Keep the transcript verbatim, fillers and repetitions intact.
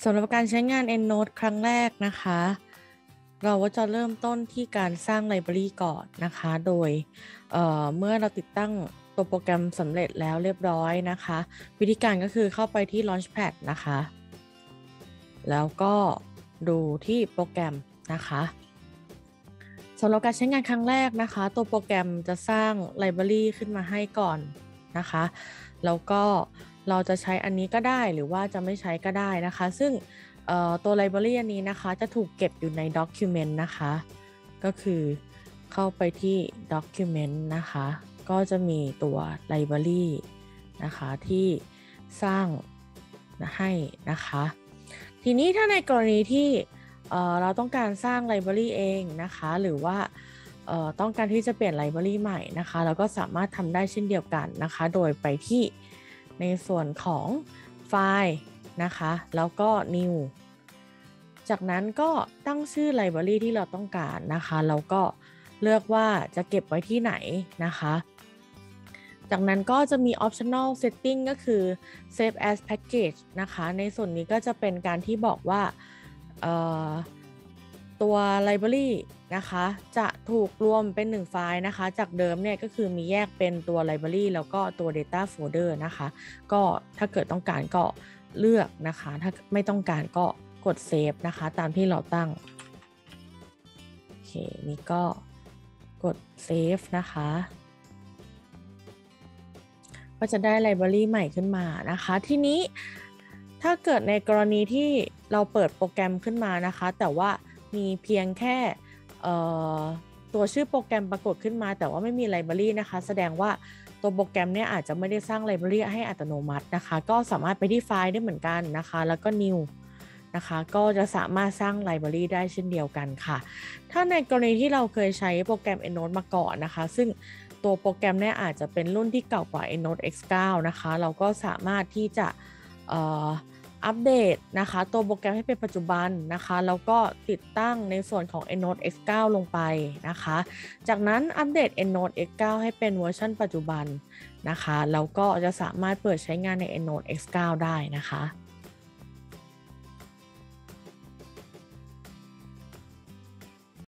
สำหรับการใช้งาน EndNote ครั้งแรกนะคะเราก็จะเริ่มต้นที่การสร้างไลบรารีก่อนนะคะโดยเเมื่อเราติดตั้งตัวโปรแกรมสำเร็จแล้วเรียบร้อยนะคะวิธีการก็คือเข้าไปที่ Launchpad นะคะแล้วก็ดูที่โปรแกรมนะคะสำหรับการใช้งานครั้งแรกนะคะตัวโปรแกรมจะสร้างไลบรารีขึ้นมาให้ก่อนนะคะแล้วก็เราจะใช้อันนี้ก็ได้หรือว่าจะไม่ใช้ก็ได้นะคะซึ่งตัวไลบรารีอันนี้นะคะจะถูกเก็บอยู่ใน Document นะคะก็คือเข้าไปที่ Document นะคะก็จะมีตัวไลบรารีนะคะที่สร้างให้นะคะทีนี้ถ้าในกรณีที่เอ่อเราต้องการสร้างไลบรารีเองนะคะหรือว่าเอ่อต้องการที่จะเปลี่ยนไลบรารีใหม่นะคะเราก็สามารถทำได้เช่นเดียวกันนะคะโดยไปที่ในส่วนของไฟล์นะคะแล้วก็ New จากนั้นก็ตั้งชื่อไลบรารีที่เราต้องการนะคะแล้วก็เลือกว่าจะเก็บไว้ที่ไหนนะคะจากนั้นก็จะมี optional setting ก็คือ save as package นะคะในส่วนนี้ก็จะเป็นการที่บอกว่าตัว library นะคะจะถูกรวมเป็นหนึ่งไฟล์นะคะจากเดิมเนี่ยก็คือมีแยกเป็นตัว library แล้วก็ตัว data folder นะคะก็ถ้าเกิดต้องการก็เลือกนะคะถ้าไม่ต้องการก็กด save นะคะตามที่เราตั้งโอเคนี่ก็กด save นะคะก็จะได้ไลบรารีใหม่ขึ้นมานะคะทีนี้ถ้าเกิดในกรณีที่เราเปิดโปรแกรมขึ้นมานะคะแต่ว่ามีเพียงแค่ตัวชื่อโปรแกรมปรากฏขึ้นมาแต่ว่าไม่มีไลบรารีนะคะแสดงว่าตัวโปรแกรมเนี่ยอาจจะไม่ได้สร้างไลบรารีให้อัตโนมัตินะคะก็สามารถไปที่ไฟล์ได้เหมือนกันนะคะแล้วก็ New นะคะก็จะสามารถสร้างไลบรารีได้เช่นเดียวกันค่ะถ้าในกรณีที่เราเคยใช้โปรแกรม EndNote มาก่อนนะคะซึ่งตัวโปรแกรมเนี่ยอาจจะเป็นรุ่นที่เก่ากว่า EndNote เอ็กซ์ ไนน์ นะคะเราก็สามารถที่จะอัปเดตนะคะตัวโปรแกรมให้เป็นปัจจุบันนะคะแล้วก็ติดตั้งในส่วนของ EndNote เอ็กซ์ ไนน์ ลงไปนะคะจากนั้นอัปเดต EndNote เอ็กซ์ ไนน์ ให้เป็นเวอร์ชันปัจจุบันนะคะแล้วก็จะสามารถเปิดใช้งานใน EndNote เอ็กซ์ ไนน์ ได้นะคะ